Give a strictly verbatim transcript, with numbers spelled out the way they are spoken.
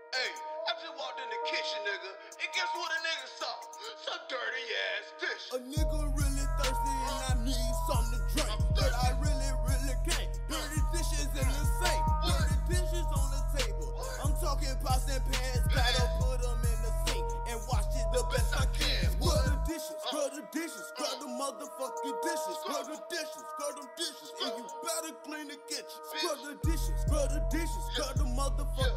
Hey, I just walked in the kitchen, nigga, and guess what a nigga saw? Some dirty ass dish. A nigga really thirsty and I need something to drink, but I really, really can't. Dirty dishes in the sink, dirty dishes on the table. I'm talking pots and pans, gotta put them in the sink and wash it the best I can. Scrub the dishes, scrub the dishes, scrub the motherfucking dishes, scrub the dishes, scrub them dishes, and you better clean the kitchen. Scrub the dishes, scrub the dishes, scrub the motherfucking